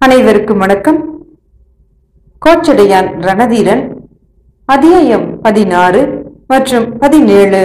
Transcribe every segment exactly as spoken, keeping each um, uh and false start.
அனைவருக்கும் வணக்கம். கோச்சடையான் ரணதீரன் அத்தியாயம் பதினாறு மற்றும் பதினேழு.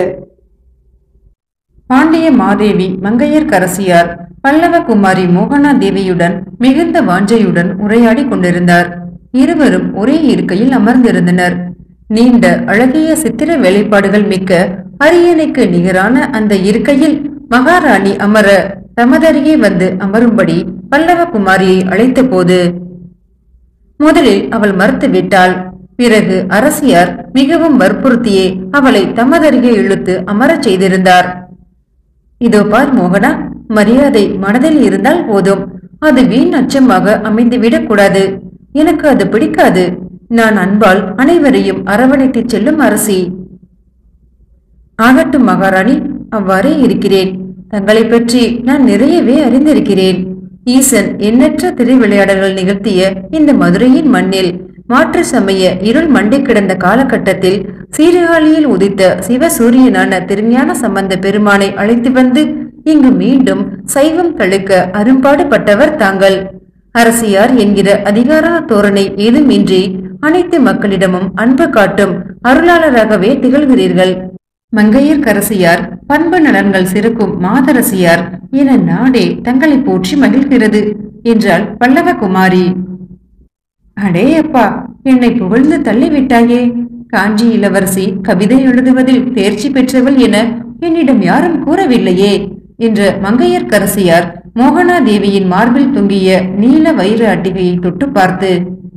பாண்டிய மாதேவி மங்கையர்க்கரசியார் பல்லவ குமாரி மோகனா தேவியுடன் மிகுந்த வாஞ்சையுடன் உரையாடி கொண்டிருந்தார். இருவரும் ஒரே இருக்கையில் அமர்ந்திருந்தனர். நீண்ட அழகிய சித்திர வேலைப்பாடுகள் மிக்க அரியணைக்கு நிகரான அந்த இருக்கையில் மகாராணி அமர தமதருகே வந்து அமரும்படி பல்லவ குமாரியை அழைத்த போது முதலில் அவள் மறுத்து விட்டாள். பிறகு அரசியார் மிகவும் வற்புறுத்தியே அவளை தமதருகே இழுத்து அமரச் செய்திருந்தார். இதோ பார் மோகனா, மரியாதை மனதில் இருந்தால் போதும், அது வீண் அச்சமாக அமைந்துவிடக் கூடாது. எனக்கு அது பிடிக்காது. நான் அன்பால் அனைவரையும் அரவணைத்து செல்லும் அரசி. ஆகட்டும் மகாராணி, அவ்வாறே இருக்கிறேன். தங்களை பற்றி நான் நிறையவே அறிந்திருக்கிறேன். ஈசன் எண்ணற்ற திருவிளையாடல்கள் நிகழ்த்திய இந்த மதுரையின் மண்ணில் மாற்று சமய இருள் மண்டி கிடந்த காலகட்டத்தில் சீர்காழியில் உதித்த சிவசூரியனான திருஞான சம்பந்த பெருமானை அழைத்து வந்து இங்கு மீண்டும் சைவம் தழுக்க அரும்பாடுபட்டவர் தாங்கள். அரசியார் என்கிற அதிகார தோரணை ஏதுமின்றி அனைத்து மக்களிடமும் அன்பு காட்டும் அருளாளராகவே திகழ்கிறீர்கள். மங்கையர்க்கரசியார் பண்பு நலன்கள் சிறக்கும் மாதரசியார் என நாடே தங்களை போற்றி மகிழ்கிறது என்றாள் பல்லவ குமாரி. அடே அப்பா, என்னை புகழ்ந்து தள்ளிவிட்டாயே. காஞ்சி இளவரசி கவிதை எழுதுவதில் தேர்ச்சி பெற்றவள் என என்னிடம் யாரும் கூறவில்லையே என்ற மங்கையர்க்கரசியார் மோகனா தேவியின் மார்பில் தொங்கிய நீல வைர அட்டிகையை தொட்டு பார்த்து,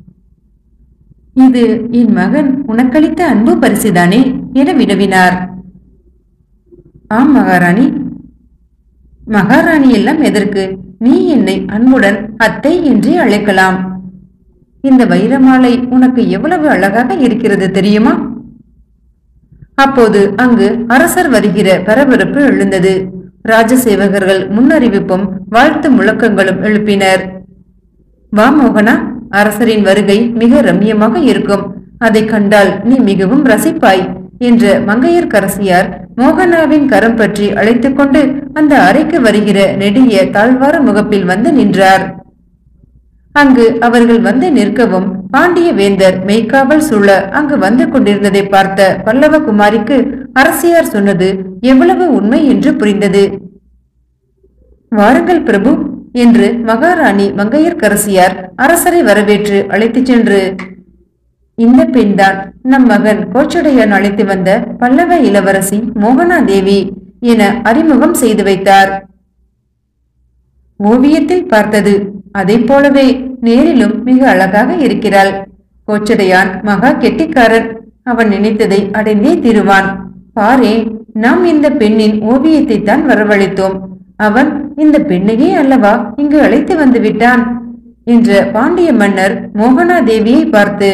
இது என் மகன் உனக்களித்த அன்பு பரிசுதானே என வினவினார். ஆம் மகாராணி. மகாராணி எல்லாம் எதற்கு? நீ என்னை அன்புடன் அத்தை என்றே அழைக்கலாம். இந்த வைரமாலை உனக்கு எவ்வளவு அழகாக இருக்கிறது தெரியுமா? அப்போது அங்கு அரசர் வருகிற பரபரப்பு எழுந்தது. ராஜசேவகர்கள் முன்னறிவிப்பும் வாழ்த்து முழக்கங்களும் எழுப்பினர். வா மோகனா, அரசரின் வருகை மிக ரம்யமாக இருக்கும். அதை கண்டால் நீ மிகவும் ரசிப்பாய் என்ற மங்கையர்க்கரசியார் மோகனாவின் கரம் பற்றி அழைத்துக் கொண்டு அந்த அறைக்கு வருகிற நெடிய தாழ்வார முகப்பில் வந்து நின்றார். அங்கு அவர்கள் வந்து நிற்கவும் பாண்டிய வேந்தர் மெய்காவல் சூழ அங்கு வந்து கொண்டிருந்ததை பார்த்த பல்லவ குமாரிக்கு அரசியார் சொன்னது எவ்வளவு உண்மை என்று புரிந்தது. வாருங்கள் பிரபு என்று மகாராணி மங்கையர்க்கரசியார் அரசரை வரவேற்று அழைத்து சென்று, இந்த பெண்தான் நம் மகன் கோச்சடையான் அழைத்து வந்த பல்லவ இளவரசி மோகனா தேவி என அறிமுகம் செய்து வைத்தார். ஓவியத்தில் பார்த்தது அதை போலவே நேரிலும் மிக அழகாக இருக்கிறாள். கோச்சடையான் மகா கெட்டிக்காரன். அவன் நினைத்ததை அடைந்தே தீருவான். பாரே, நாம் இந்த பெண்ணின் ஓவியத்தை தான் வரவழைத்தோம். அவன் இந்த பெண்ணையே அல்லவா இங்கு அழைத்து வந்து விட்டான் என்ற பாண்டிய மன்னர் மோகனா தேவியை பார்த்து,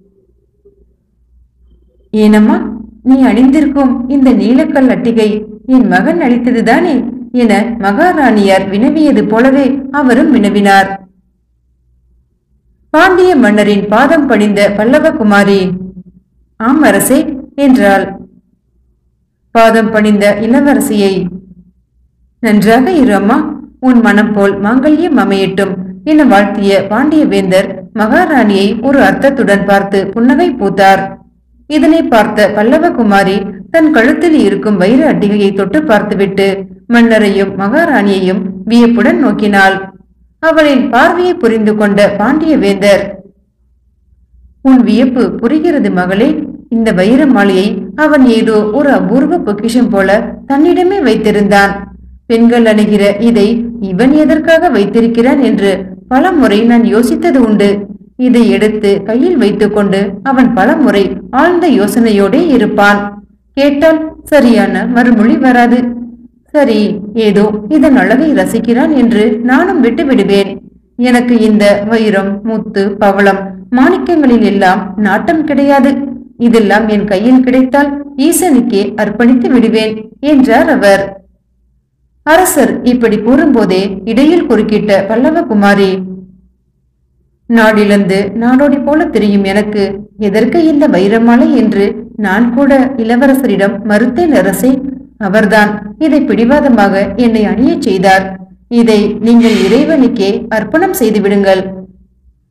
ஏனம்மா, நீ அணிந்திருக்கும் இந்த நீலக்கல் அட்டிகை என் மகன் அளித்ததுதானே என மகாராணியார் வினவியது போலவே அவரும் வினவினார். பாண்டிய மன்னரின் பாதம் பணிந்த பல்லவ குமாரி, ஆம் அரசே என்றாள். பாதம் பணிந்த இளவரசியை, நன்றாக இரு அம்மா, உன் மனம் போல் மாங்கல்யம் அமையட்டும் என வாழ்த்திய பாண்டிய வேந்தர் மகாராணியை ஒரு அர்த்தத்துடன் பார்த்து புன்னகை பூத்தார். இதனை பார்த்த பல்லவ குமாரி தன் கழுத்தில் இருக்கும் வைர அட்டிகையை தொட்டு பார்த்துவிட்டு மன்னரையும் மகாராணியையும் வியப்புடன் நோக்கினாள். அவளின் பார்வையை புரிந்து கொண்ட பாண்டிய வேந்தர், உன் வியப்பு புரிகிறது மகளே. இந்த வைர மாலையை அவன் ஏதோ ஒரு அபூர்வ பொக்கிஷம் போல தன்னிடமே வைத்திருந்தான். பெண்கள் அணுகிற இதை இவன் எதற்காக வைத்திருக்கிறான் என்று பல முறை நான் யோசித்தது உண்டு. இதை எடுத்து கையில் வைத்துக் கொண்டு அவன் பல முறை ஆழ்ந்த யோசனையோடே இருப்பான். கேட்டால் சரியான மறுமொழி வராது. சரி, ஏதோ இதன் அழகை ரசிக்கிறான் என்று நானும் விட்டு விடுவேன். எனக்கு இந்த வைரம், முத்து, பவளம், மாணிக்கங்களில் எல்லாம் நாட்டம் கிடையாது. இதெல்லாம் என் கையில் கிடைத்தால் ஈசனுக்கே அர்ப்பணித்து விடுவேன் என்றார் அவர். அரசர் இப்படி கூறும்போதே இடையில் குறுக்கிட்ட பல்லவ குமாரி, நாடிழந்து நாடோடி போல தெரியும் எனக்கு எதற்கு இந்த வைரமாலை என்று நான் கூட இளவரசரிடம் மறுத்தேன் அரசே. அவர்தான் இதை பிடிவாதமாக என்னை அணிய செய்தார். இதை நீங்கள் இறைவனுக்கே அர்ப்பணம் செய்து விடுங்கள்.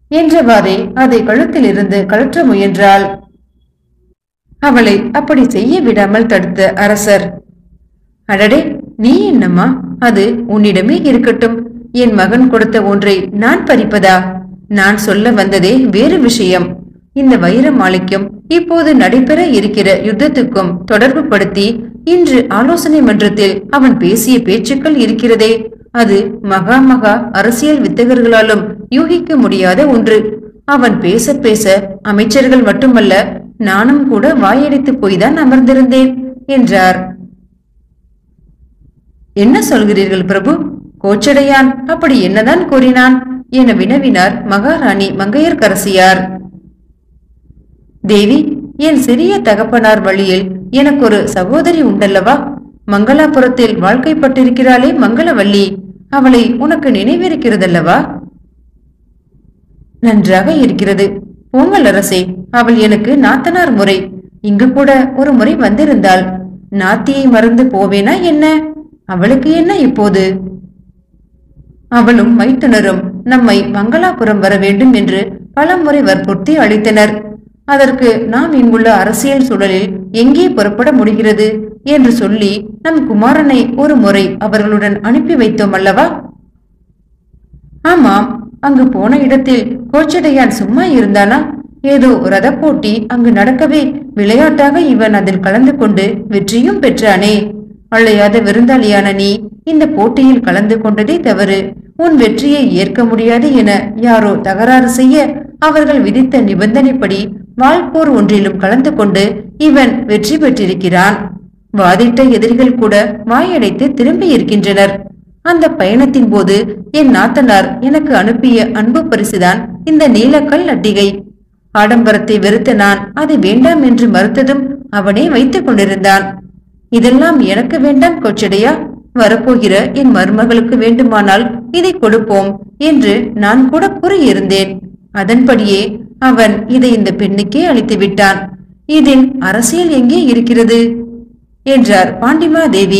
என்றவாறே அதை கழுத்தில் இருந்து கழற்ற முயன்றாள். அவளை அப்படி செய்ய விடாமல் தடுத்த அரசர், அடடே, நீ என்னம்மா, அது உன்னிடமே இருக்கட்டும். என் மகன் கொடுத்த ஒன்றை நான் பறிப்பதா? நான் சொல்ல வந்ததே வேறு விஷயம். இந்த வைர மாலைக்கும் இப்போது நடைபெற இருக்கிற யுத்தத்துக்கும் தொடர்பு படுத்தி இன்று ஆலோசனை மன்றத்தில் அவன் பேசிய பேச்சுக்கள் இருக்கிறதே, அது மகா மகா அரசியல் வித்தகர்களாலும் யூகிக்க முடியாத ஒன்று. அவன் பேச பேச அமைச்சர்கள் மட்டுமல்ல, நானும் கூட வாயடித்து போய்தான் அமர்ந்திருந்தேன் என்றார். என்ன சொல்கிறீர்கள் பிரபு? கோச்சடையான் அப்படி என்னதான் கூறினான் என வினவினார் மகாராணி மங்கையர்க்கரசியார். தேவி, என் சிறிய தகப்பனார் வழியில் எனக்கு ஒரு சகோதரி உண்டல்லவா? மங்களாபுரத்தில் வாழ்க்கைப்பட்டிருக்கிறாளே மங்களவல்லி, அவளை உனக்கு நினைவிருக்கிறதல்லவா? நன்றாக இருக்கிறது. பொங்கல் அரசே, அவள் எனக்கு நாத்தனார் முறை. இங்கு கூட ஒரு முறை வந்திருந்தாள். நாத்தியை மறந்து போவேனா என்ன? அவளுக்கு என்ன இப்போது? அவளும் மைத்துனரும் நம்மை மங்களாபுரம் வர வேண்டும் என்று பலமுறை வற்புறுத்தி அளித்தனர். அதற்கு நாம் இங்குள்ள அரசியல் சூழலில் எங்கே புறப்பட முடிகிறது என்று சொல்லி நம் குமாரனை ஒரு முறை அவர்களுடன் அனுப்பி வைத்தோம் அல்லவா? ஆமாம், அங்கு போன இடத்தில் கோச்சடையான் சும்மா இருந்தானா? ஏதோ ரத போட்டி அங்கு நடக்கவே விளையாட்டாக இவன் அதில் கலந்து கொண்டு வெற்றியும் பெற்றானே. அழையாத விருந்தாளியான நீ இந்த போட்டியில் கலந்து கொண்டதே தவறு. உன் வெற்றியை ஏற்க முடியாது என யாரோ தகராறு செய்ய அவர்கள் விதித்த நிபந்தனைப்படி வாழ்போர் ஒன்றிலும் கலந்து கொண்டு இவன் வெற்றி பெற்றிருக்கிறான். வாதிட்ட எதிரிகள் கூட வாயடைத்து திரும்பி இருக்கின்றனர். அந்த பயணத்தின் போது என் நாத்தனார் எனக்கு அனுப்பிய அன்பு பரிசுதான் இந்த நீலக்கல் அட்டிகை. ஆடம்பரத்தை வெறுத்த நான் அதை வேண்டாம் என்று மறுத்ததும் அவனே வைத்துக் கொண்டிருந்தான். இதெல்லாம் எனக்கு வேண்டாம் கோச்சடையா, வரப்போகிற என் மருமகளுக்கு வேண்டுமானால் இதை கொடுப்போம் என்று நான் கூட கூறியிருந்தேன். அதன்படியே அவன் இதை இந்த பெண்ணுக்கே அளித்து விட்டான். இதில் அரசியல் எங்கே இருக்கிறது என்றார் பாண்டிமா தேவி.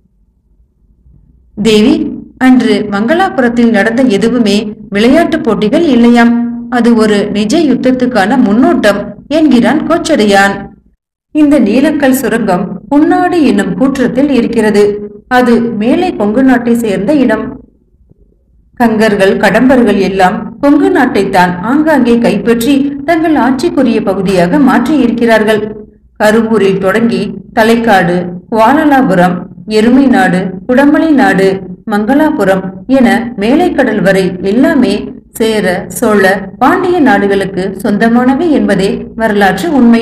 தேவி, அன்று மங்களாபுரத்தில் நடந்த எதுவுமே விளையாட்டு போட்டிகள் இல்லையாம். அது ஒரு நிஜ யுத்தத்துக்கான முன்னோட்டம் என்கிறான் கோச்சடையான். இந்த நீலக்கல் சுரங்கம் புன்னாடு என்னும் கூற்றத்தில் இருக்கிறது. அது மேலே கொங்கு நாட்டை சேர்ந்த இடம். கங்கர்கள் கடம்பர்கள் எல்லாம் கொங்கு நாட்டைத்தான் ஆங்காங்கே கைப்பற்றி தங்கள் ஆட்சிக்குரிய பகுதியாக மாற்றி இருக்கிறார்கள். கருவூரில் தொடங்கி தலைக்காடு, குவாலலாபுரம், எருமை நாடு, குடமலை நாடு, மங்களாபுரம் என மேலைக்கடல் வரை எல்லாமே சேர, சோழ, பாண்டிய நாடுகளுக்கு சொந்தமானவை என்பதே வரலாற்று உண்மை.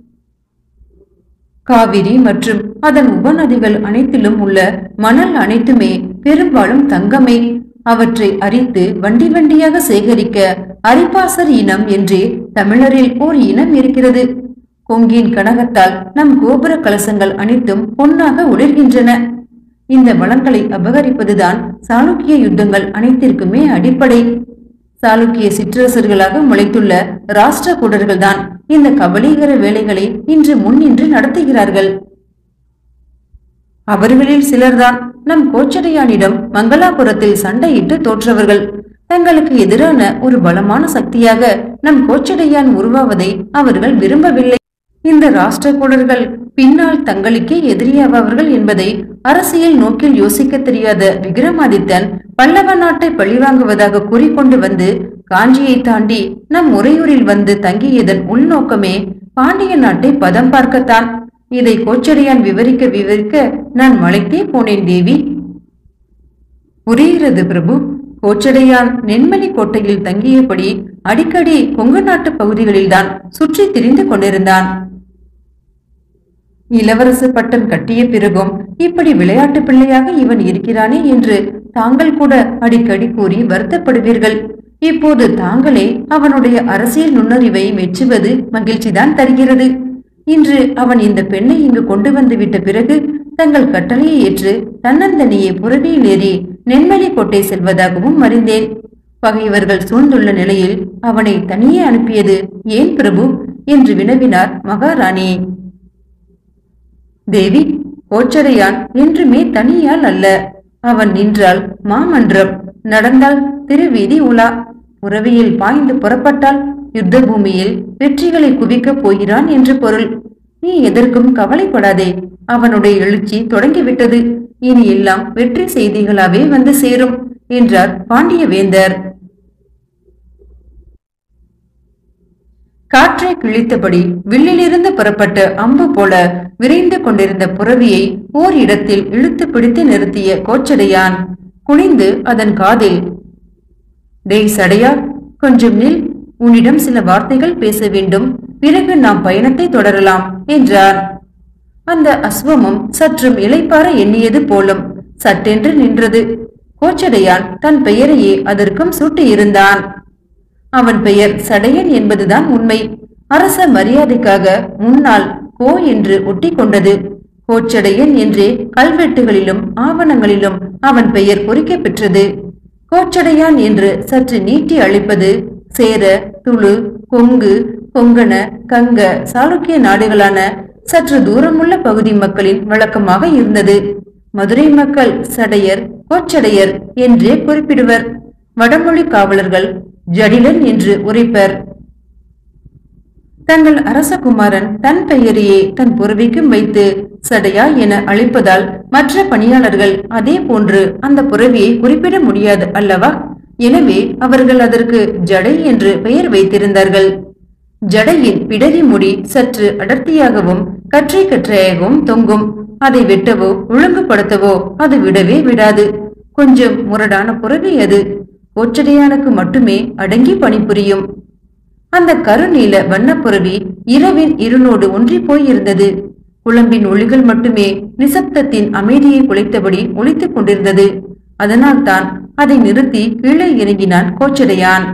காவிரி மற்றும் அதன் உபநதிகள் அனைத்திலும் உள்ள மணல் அனைத்துமே பெரும்பாலும் தங்கமே. அவற்றை அரித்து வண்டி வண்டியாக சேகரிக்க அரிப்பாசர் இனம் என்றே தமிழரில் ஓர் இனம் இருக்கிறது. கொங்கின் கனகத்தால் நம் கோபுர கலசங்கள் அனைத்தும் பொன்னாக ஒளிர்கின்றன. இந்த வளங்களை அபகரிப்பதுதான் சாளுக்கிய யுத்தங்கள் அனைத்திற்குமே அடிப்படை. சாளுக்கிய சிற்றரசர்களாக முளைத்துள்ள ராஷ்டிரகூடர்கள் தான் இந்த கபலீகர வேலைகளை இன்று முன்னின்று நடத்துகிறார்கள். அவர்களில் சிலர்தான் நம் கோச்சடையானிடம் மங்களாபுரத்தில் சண்டையிட்டு தோற்றவர்கள். தங்களுக்கு எதிரான ஒரு பலமான சக்தியாக நம் கோச்சடையான் உருவாவதை அவர்கள் விரும்பவில்லை. இந்த ராஷ்டிரகூடர்கள் பின்னால் தங்களுக்கே எதிரியாவார்கள் என்பதை அரசியல் நோக்கில் யோசிக்க தெரியாத விக்ரமாதித்தன் பல்லவ நாட்டை பழிவாங்குவதாக கூறிக்கொண்டு வந்து காஞ்சியை தாண்டி நம் உறையூரில் வந்து தங்கியதன் உள்நோக்கமே பாண்டிய நாட்டை பதம் பார்க்கத்தான். இதை கோச்சடையான் விவரிக்க விவரிக்க நான் மலைத்தே போனேன் தேவி. புரிகிறது பிரபு. கோச்சடையான் நென்மலி கோட்டையில் தங்கியபடி அடிக்கடி கொங்கு நாட்டு பகுதிகளில்தான் சுற்றி திரிந்து கொண்டிருந்தான். இளவரசு பட்டம் கட்டிய பிறகும் இப்படி விளையாட்டு பிள்ளையாக இவன் இருக்கிறானே என்று தாங்கள் கூட அடிக்கடி கூறி வருத்தப்படுவீர்கள். இப்போது தாங்களே அவனுடைய அரசியல் நுண்ணறிவை மெச்சுவது மகிழ்ச்சிதான் தருகிறது. இன்று அவன் இந்த பெண்ணை இங்கு கொண்டு வந்து விட்ட பிறகு தங்கள் கட்டளையை ஏற்று தன்னந்தனியே புறவியில் ஏறி நென்மலி கோட்டை செல்வதாகவும் அறிந்தேன். பகைவர்கள் சூழ்ந்துள்ள நிலையில் அவனை தனியே அனுப்பியது ஏன் பிரபு என்று வினவினார் மகாராணி. தேவி, கோச்சடையான் என்றுமே தனியால் அல்ல. அவன் நின்றால் மாமன்றம், நடந்தால் திருவீதி உலா. புறவியில் பாய்ந்து புறப்பட்டால் யுத்த பூமியில் வெற்றிகளை குவிக்கப் போகிறான் என்று பொருள். நீ எதற்கும் கவலைப்படாதே. அவனுடைய எழுச்சி தொடங்கிவிட்டது. இனி எல்லாம் வெற்றி செய்திகளாவே வந்து சேரும் என்றார் பாண்டிய வேந்தர். காற்றை கிழித்தபடி வில்லிலிருந்து புறப்பட்ட அம்பு போல விரைந்து கொண்டிருந்த புறவியை ஓர் இடத்தில் இழுத்து பிடித்து நிறுத்திய கோச்சடையான் குனிந்து அதன் காதில், டேய் சடையா, கொஞ்சம் நில். உன்னிடம் சில வார்த்தைகள் பேச வேண்டும். பிறகு நாம் பயணத்தை தொடரலாம் என்றார். அந்த அஸ்வமும் சற்றும் இளைப்பாற எண்ணியது போலும் சட்டென்று நின்றது. கோச்சடையான் தன் பெயரையே அதற்கும் சூட்டியிருந்தான். அவன் பெயர் சடையன் என்பதுதான் உண்மை. அரச மரியாதைக்காக முன்னால் கோ என்று ஒட்டி கொண்டது. கோச்சடையன் என்றே கல்வெட்டுகளிலும் ஆவணங்களிலும் அவன் பெயர் பொறிக்க பெற்றது. கோச்சடையான் என்று சற்று நீட்டி அழைப்பது சேர, துளு, கொங்கு, கொங்கண, கங்க, சாளுக்கிய நாடுகளான சற்று தூரமுள்ள பகுதி மக்களின் வழக்கமாக இருந்தது. மதுரை மக்கள் சடையர், கோச்சடையர் என்றே குறிப்பிடுவர். வடமொழி காவலர்கள் ஜடிலன் என்று உரைப்பர். தங்கள் அரசகுமாரன் தன் பெயரையே தன் புறவிக்கும் வைத்து சடையா என அழைப்பதால் மற்ற பணியாளர்கள் அதே போன்று அந்த புறவியை குறிப்பிட முடியாது அல்லவா? எனவே அவர்கள் அதற்கு ஜடை என்று பெயர் வைத்திருந்தார்கள். ஜடையின் பிடரி முடி சற்று அடர்த்தியாகவும் கற்றை கற்றையாகவும் தொங்கும். அதை வெட்டவோ ஒழுங்குபடுத்தவோ அது விடவே விடாது. கொஞ்சம் முரடான புறவி அது. கோச்சடையானுக்கு மட்டுமே அடங்கி பணிபுரியும். அந்த கருநீல வண்ணப்புறவி இரவின் இருளோடு ஒன்றி போயிருந்தது. குழம்பின் ஒளிகள் மட்டுமே நிசப்தத்தின் அமைதியை குலைத்தபடி ஒலித்துக் கொண்டிருந்தது. அதனால் தான் அதை நிறுத்தி கீழே இறங்கினான் கோச்சடையான்.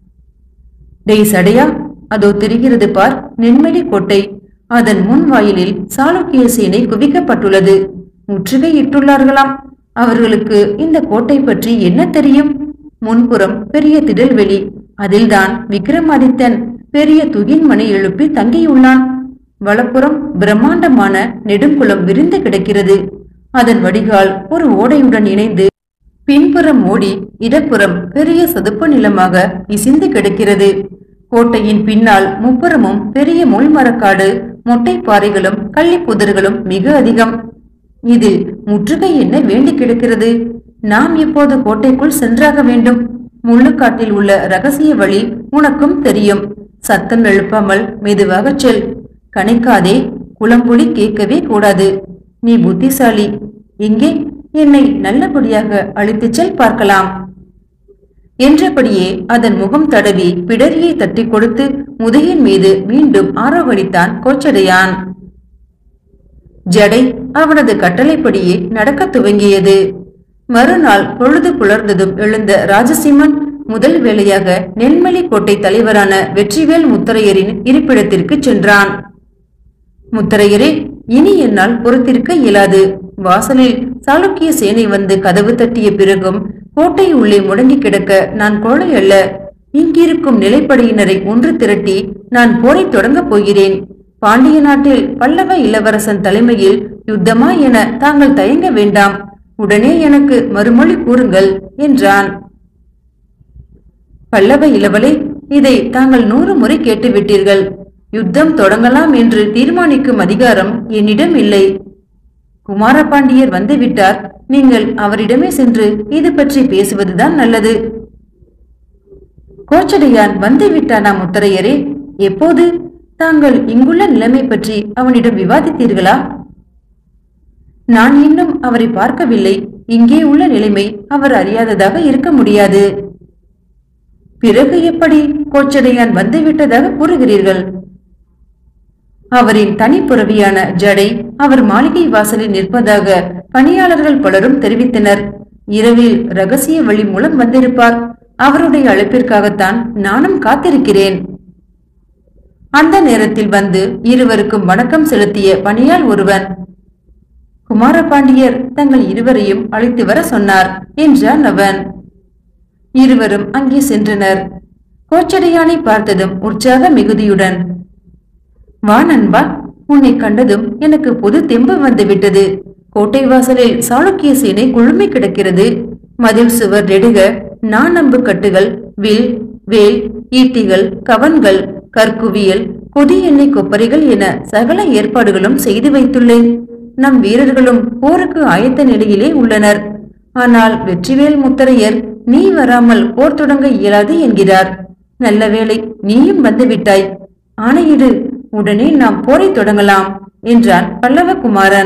டேய் சடையா, அதோ தெரிகிறது பார் நென்மேலி கோட்டை. அதன் முன் வாயிலில் சாளுக்கிய சேனை குவிக்கப்பட்டுள்ளது. முற்றுகையிட்டுள்ளார்களாம். அவர்களுக்கு இந்த கோட்டை பற்றி என்ன தெரியும்? முன்புறம் பெரிய திடல்வெளி. அதில்தான் விக்ரமாதித்தன் பெரிய துகின்மனை எழுப்பி தங்கியுள்ளான். வலப்புறம் பிரம்மாண்டமான நெடுங்குளம் விரிந்து கிடக்கிறது. அதன் வடிகால் ஒரு ஓடையுடன் இணைந்து பின்புறம் ஓடி இடப்புறம் பெரிய சதுப்பு நிலமாக இசிந்து கிடக்கிறது. கோட்டையின் பின்னால் முப்புறமும் பெரிய முள்மரக்காடு, மொட்டை பாறைகளும் கள்ளி புதர்களும் மிக அதிகம். இதில் முற்றுகை என்ன வேண்டி கிடக்கிறது? நாம் இப்போது கோட்டைக்குள் சென்றாக வேண்டும். முள்ளுக்காட்டில் உள்ள ரகசிய வழி உனக்கும் தெரியும். சத்தம் எழுப்பாமல் மெதுவாக செல். கணைக்காதே. குளம்புலி கேட்கவே கூடாது. நீ புத்திசாலி. எங்கே? என்னை நல்லபடியாக அழைத்துச் செல் பார்க்கலாம் என்றபடியே அதன் முகம் தடவி பிடரியை தட்டி கொடுத்து முதுகின் மீது மீண்டும் ஆரோகணித்தான் கோச்சடையான். ஜடை அவனது கட்டளைப்படியே நடக்க துவங்கியது. மறுநாள் பொழுது புலர்ந்ததும் எழுந்த ராஜசிம்மன் முதல் வேளையாக நெல்மலி கோட்டை தலைவரான வெற்றிவேல் முத்தரையரின் இருப்பிடத்திற்கு சென்றான். முத்தரையரே, இனி என்னால் பொறுத்திருக்க இயலாது. வாசலில் சாளுக்கிய சேனை வந்து கதவு தட்டிய பிறகும் கோட்டை உள்ளே முடங்கி கிடக்க நான் கோழை அல்ல. இங்கிருக்கும் நிலைப்படையினரை ஒன்று திரட்டி நான் போரை தொடங்கப் போகிறேன். பாண்டிய நாட்டில் பல்லவ இளவரசன் தலைமையில் யுத்தமா என தாங்கள் தயங்க வேண்டாம். உடனே எனக்கு மறுமொழி கூறுங்கள் என்றான். பல்லவ இளவலே, இதை தாங்கள் நூறு முறை கேட்டுவிட்டீர்கள். யுத்தம் தொடங்கலாம் என்று தீர்மானிக்கும் அதிகாரம் என்னிடம் இல்லை. குமாரபாண்டியர் வந்துவிட்டார். நீங்கள் அவரிடமே சென்று இது பற்றி பேசுவதுதான் நல்லது. கோச்சடையான் வந்து விட்டானா முத்தரையரே? எப்போது? தாங்கள் இங்குள்ள நிலைமை பற்றி அவனிடம் விவாதித்தீர்களா? நான் இன்னும் அவரை பார்க்கவில்லை. இங்கே உள்ள நிலைமை அவர் அறியாததாக இருக்க முடியாது. பிறகு எப்படி கோச்சடையான் வந்துவிட்டதாக கூறுகிறீர்கள்? அவரின் தனிப்புறவியான ஜடை அவர் மாளிகை வாசலில் நிற்பதாக பணியாளர்கள் பலரும் தெரிவித்தனர். இரவில் ரகசிய வழி மூலம் வந்திருப்பார். அவருடைய அழைப்பிற்காகத்தான் நானும் காத்திருக்கிறேன். அந்த நேரத்தில் வந்து இருவருக்கும் வணக்கம் செலுத்திய பணியாள் ஒருவன், குமாரபாண்டியர் தங்கள் இருவரையும் அழைத்து வர சொன்னார் என்றான் அவன். இருவரும் அங்கே சென்றனர். கோச்சடையானை பார்த்ததும் உற்சாக மிகுதியுடன், வா நண்பா, உன்னை கண்டதும் எனக்கு பொது தெம்பு வந்து விட்டது. கோட்டை வாசலில் சாளுக்கிய சேனை குழுமி கிடக்கிறது. மதில் சுவர் நெடுக நானம்பு கட்டுகள், வில், வேல், ஈட்டிகள், கவன்கள், கற்குவியல், கொடி எண்ணெய் கொப்பரைகள் என சகல ஏற்பாடுகளும் செய்து வைத்துள்ளேன். நம் வீரர்களும் போருக்கு ஆயத்த நிலையிலே உள்ளனர். ஆனால் வெற்றிவேல் முத்தரையர் நீ வராமல் போர் தொடங்க இயலாது என்கிறார். நல்ல வேளை நீயும் வந்துவிட்டாய். ஆணையிடு, உடனே நாம் போரை தொடங்கலாம் என்றான் பல்லவகுமாரன்.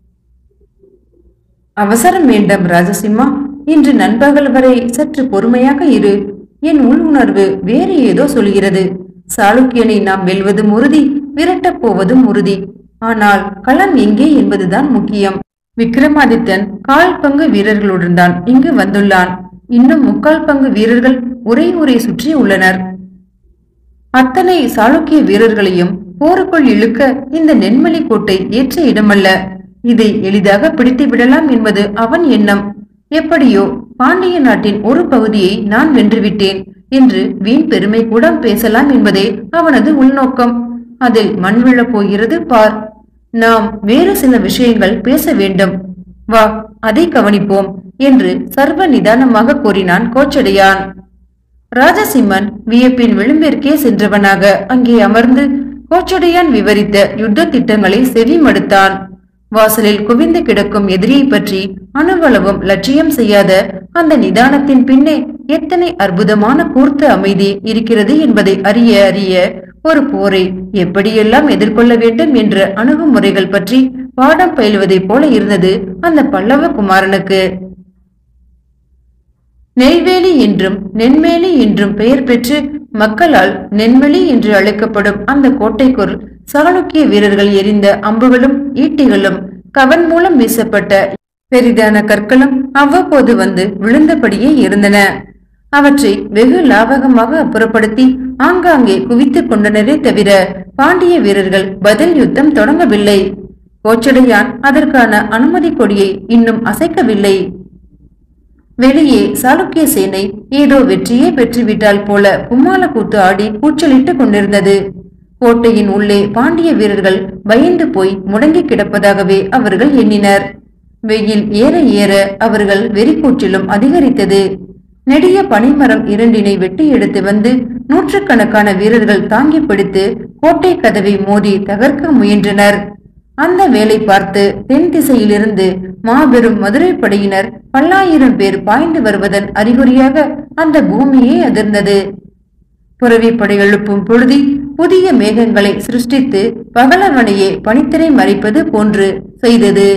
அவசரம் வேண்டாம் ராஜசிம்மா. இன்று நண்பகல் வரை சற்று பொறுமையாக இரு. என் உள் உணர்வு வேறு ஏதோ சொல்கிறது. சாளுக்கியனை நாம் வெல்வதும் உறுதி, விரட்டப் போவதும் உறுதி. ஆனால் களம் எங்கே என்பதுதான் முக்கியம். விக்ரமாதித்தன் கால் பங்கு வீரர்களுடன் தான் இங்கு வந்துள்ளான். இன்னும் முக்கால் பங்கு வீரர்கள் ஒரே ஊரை சுற்றி உள்ளனர். அத்தனை சாளுக்கிய வீரர்களையும் போருக்குள் இழுக்க இந்த நென்மலி கோட்டை ஏற்ற இடமல்ல. இதை எளிதாக பிடித்து விடலாம் என்பது அவன் எண்ணம். எப்படியோ பாண்டிய நாட்டின் ஒரு பகுதியை நான் வென்றுவிட்டேன் என்று வீண் பெருமை கூட பேசலாம் என்பதே அவனது உள்நோக்கம். அதில் மண் விழப் போகிறது பார். நாம் வேறு சில விஷயங்கள் பேச வேண்டும். வா, அதை கவனிப்போம் என்று சர்வ நிதானமாக கூறினான் கோச்சடையான். ராஜசிம்மன் வியப்பின் விளிம்பிற்கே சென்றவனாக அங்கே அமர்ந்து கோச்சடையான் விவரித்த யுத்த திட்டங்களை செவி மடுத்தான். வாசலில் குவிந்து கிடக்கும் எதிரியை பற்றி அணுவளவும் லட்சியம் செய்யாத அந்த நிதானத்தின் பின்னே எத்தனை அற்புதமான கூர்த்த அமைதி இருக்கிறது என்பதை அறிய அறிய ஒரு போரை எப்படியெல்லாம் எதிர்கொள்ள வேண்டும் என்ற அணுகுமுறைகள் பற்றி பாடம் பயிலுவதை போல இருந்தது அந்த பல்லவ குமாரனுக்கு. நெய்வேலி என்றும் நென்மேலி என்றும் பெயர் பெற்று மக்களால் நென்மலி என்று அழைக்கப்படும் அந்த கோட்டைக்குள் சாளுக்கிய வீரர்கள் எரிந்த அம்புகளும் ஈட்டிகளும் கவன் மூலம் வீசப்பட்ட பெரிதான கற்களும் அவ்வப்போது வந்து விழுந்தபடியே இருந்தன. அவற்றை வெகு லாவகமாக அப்புறப்படுத்தி ஆங்காங்கே குவித்துக் கொண்டனரே தவிர பாண்டிய வீரர்கள் பதில் யுத்தம் தொடங்கவில்லை. கோச்சடையான் அதற்கான அனுமதி கொடியை இன்னும் அசைக்கவில்லை. வெளியே சாளுக்கிய சேனை ஏதோ வெற்றியே பெற்றுவிட்டால் போல கும்மால கூத்து ஆடி கூச்சலிட்டுக் கொண்டிருந்தது. கோட்டையின் உள்ளே பாண்டிய வீரர்கள் பயந்து போய் முடங்கி கிடப்பதாகவே அவர்கள் எண்ணினர். வெயில் ஏற ஏற அவர்கள் வெறிக்கூற்றிலும் அதிகரித்தது. நெடிய பனைமரம் இரண்டினை வெட்டி எடுத்து வந்து நூற்றுக்கணக்கான வீரர்கள் தாங்கி பிடித்து கோட்டை கதவை மோதி தகர்க்க முயன்றனர். அந்த வேலை பார்த்து தென் திசையிலிருந்து மாபெரும் மதுரை படையினர் பல்லாயிரம் பேர் பாய்ந்து வருவதன் அறிகுறியாக அந்த பூமியே அதிர்ந்தது. புரவி படை எழுப்பும் பொழுதி புதிய மேகங்களை சிருஷ்டித்து பகலவனையே பனித்திரை மறைப்பது போன்று செய்தது.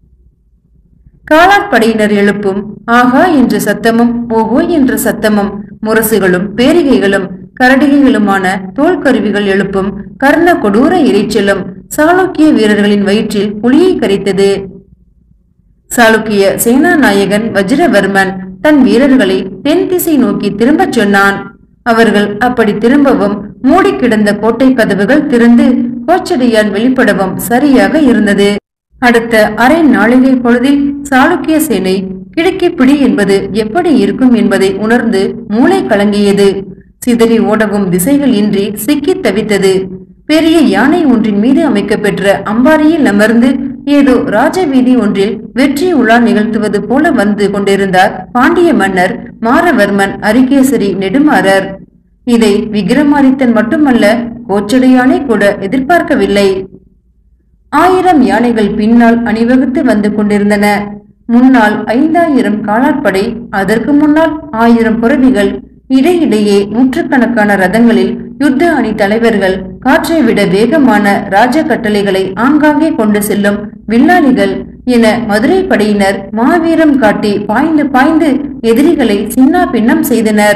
காலாட்படையினர் எழுப்பும் ஆகா என்ற சத்தமும் ஓஹோ என்ற சத்தமும் முரசுகளும் பேரிகைகளும் கரடிகைகளுமான தோல் கருவிகள் எழுப்பும் கர்ண கொடூர இறைச்சலும் சாளுக்கிய வீரர்களின் வயிற்றில் புலியை கரைத்தது. சாளுக்கிய சேனாநாயகன் வஜ்ரவர்மன் தன் வீரர்களை தென் திசை நோக்கி திரும்பச் சொன்னான். அவர்கள் அப்படி திரும்பவும் மூடி கிடந்த கோட்டை கதவுகள் திறந்து கோச்சடையான் வெளிப்படவும் சரியாக இருந்தது. அடுத்த அரை நாளிகை பொழுதில் சாளுக்கிய சேனை கிழக்கி பிடி என்பது எப்படி இருக்கும் என்பதை உணர்ந்து மூளை கலங்கியது. சிதறி ஓடவும் திசைகள் இன்றி சிக்கி தவித்தது. பெரிய யானை ஒன்றின் மீது அமைக்கப்பெற்ற அம்பாரியில் அமர்ந்து ஏதோ ராஜவீதி ஒன்றில் வெற்றி உலா நிகழ்த்துவது போல வந்து கொண்டிருந்தார் பாண்டிய மன்னர் மாரவர்மன் அரிகேசரி நெடுமாறர். இதை விக்ரமாதித்தன் மட்டுமல்ல, கோச்சடையானை கூட எதிர்பார்க்கவில்லை. ஆயிரம் யானைகள் பின்னால் அணிவகுத்து வந்து கொண்டிருந்தன. முன்னால் ஐந்தாயிரம் காலாட்படை, அதற்கு முன்னால் ஆயிரம் புரவிகள், இடையிடையே நூற்றுக்கணக்கான ரதங்களில் யுத்த அணி தலைவர்கள், காற்றை விட வேகமான ராஜ கட்டளைகளை ஆங்காங்கே கொண்டு செல்லும் வில்லாளிகள் என மதுரை படையினர் மாவீரம் காட்டி பாய்ந்து பாய்ந்து எதிரிகளை சின்னா பின்னம் செய்தனர்.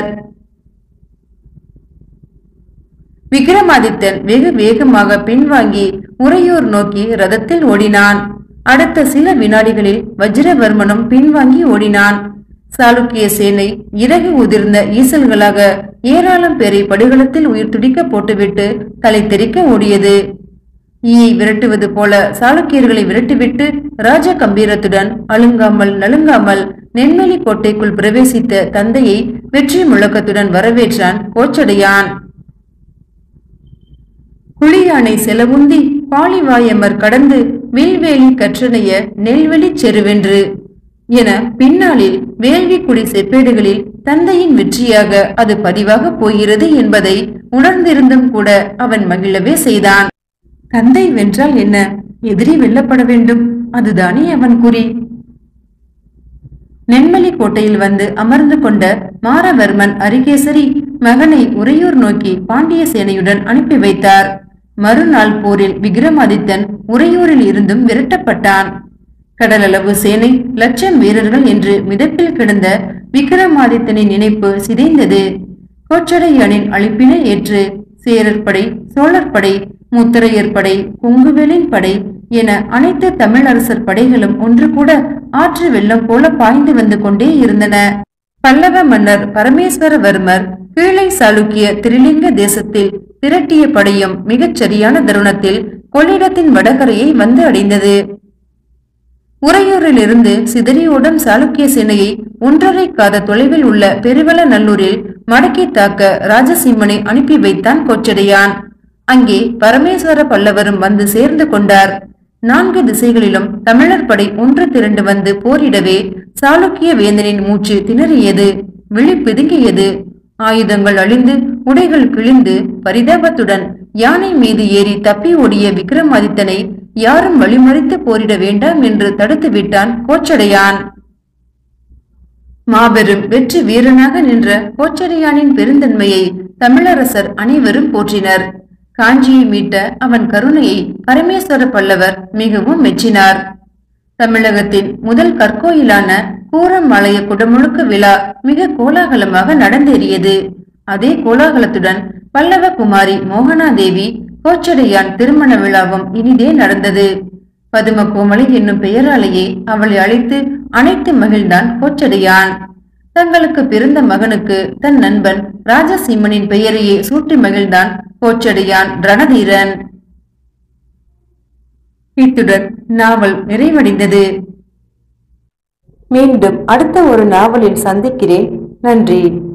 விக்ரமாதித்தன் வெகு வேகமாக பின்வாங்கி உறையூர் நோக்கி ரதத்தில் ஓடினான். அடுத்த சில வினாடிகளில் வஜ்ரவர்மனும் பின்வாங்கி ஓடினான். சாளுக்கிய சேனை இறகு உதிர்ந்த ஈசல்களாக ஏராளம் பேரை படுகளத்தில் உயிர் துடிக்க போட்டுவிட்டு தலை தெறிக்க ஓடியது. ஈயை விரட்டுவது போல சாளுக்கியர்களை விரட்டிவிட்டு ராஜ கம்பீரத்துடன் அழுங்காமல் நலுங்காமல் நென்மலி கோட்டைக்குள் பிரவேசித்த தந்தையை வெற்றி முழக்கத்துடன் வரவேற்றான் கோச்சடையான். குளியானை செலவுந்தி பாலிவாயமர் கடந்து வில்வேலி கற்றனைய நெல்வெளி செருவென்று என பின்னாளில் வேள்வி குடி செப்பேடுகளில் தந்தையின் வெற்றியாக அது பதிவாக போகிறது என்பதை உணர்ந்திருந்தும் கூட அவன் மகிழவே செய்தான். தந்தை வென்றால் என்ன, எதிரி வெல்லப்பட வேண்டும், அதுதானே அவன் குறி. நென்மலி கோட்டையில் வந்து அமர்ந்து கொண்ட மாரவர்மன் அரிகேசரி மகனை உறையூர் நோக்கி பாண்டிய சேனையுடன் அனுப்பி வைத்தார். மறுநாள் போரில் விக்ரமாதித்தன் உறையூரில் இருந்தும் விரட்டப்பட்டான். கடலளவு சேனை, லட்சம் வீரர்கள் என்று மிதப்பில் கிடந்த விக்ரமாதித்தனின் நினைப்பு சிதைந்தது. கோச்சடையானின் அழிப்பினை ஏற்று சேரர் படை, சோழர் படை, முத்தரையர் படை, கொங்குவேலின் படை என அனைத்து தமிழரசர் படைகளும் ஒன்று கூட ஆற்று வெள்ளம் போல பாய்ந்து வந்து கொண்டே இருந்தன. பல்லவ மன்னர் பரமேஸ்வரவர்மர் கீழை சாளுக்கிய திரிலிங்க தேசத்தில் திரட்டிய படையும் மிகச் சரியான தருணத்தில் கொள்ளிடத்தின் வடகரையை வந்து அடைந்தது. உறையூரில் இருந்து சிதறியோடும் சாளுக்கிய சேனையை ஒன்றரை காத தொலைவில் உள்ள பெருவள நல்லூரில் மடக்கி தாக்க ராஜசிம்மனை அனுப்பி வைத்தான் கோச்சடையான். அங்கே பரமேஸ்வர பல்லவரும் வந்து சேர்ந்து கொண்டார். நான்கு திசைகளிலும் தமிழர் படை ஒன்று திரண்டு வந்து போரிடவே சாளுக்கிய வேந்தனின் மூச்சு திணறியது, விழி பிதுங்கியது. ஆயுதங்கள் அழிந்து உடைகள் கிழிந்து பரிதாபத்துடன் யானை மீது ஏறி தப்பி ஓடிய விக்ரமாதித்தனை யாரும் வழிமறித்து போரிட வேண்டாம் என்று தடுத்து விட்டான் கோச்சடையான். மாபெரும் வெற்றி வீரனாக நின்ற கோச்சடையானின் பெருந்தன்மையை தமிழரசர் அனைவரும் போற்றினர். காஞ்சியை மீட்ட அவன் கருணையை பரமேஸ்வர பல்லவர் மிகவும் மெச்சினார். தமிழகத்தின் முதல் கற்கோயிலான கூரம்பாளைய குடமுழுக்கு விழா மிக கோலாகலமாக நடந்தேறியது. அதே கோலாகலத்துடன் பல்லவ குமாரி மோகனாதேவி கோச்சடையான் திருமண விழாவும் இனிதே நடந்தது. பதும கோமலை என்னும் பெயராலேயே அவளை அழைத்து அனைத்து மகிழ்ந்தான் கோச்சடையான். தங்களுக்கு பிறந்த மகனுக்கு தன் நண்பன் ராஜசிம்மனின் பெயரையே சூட்டி மகிழ்ந்தான் கோச்சடையான் ரணதீரன். இத்துடன் நாவல் நிறைவடைந்தது. மீண்டும் அடுத்த ஒரு நாவலில் சந்திக்கிறேன். நன்றி.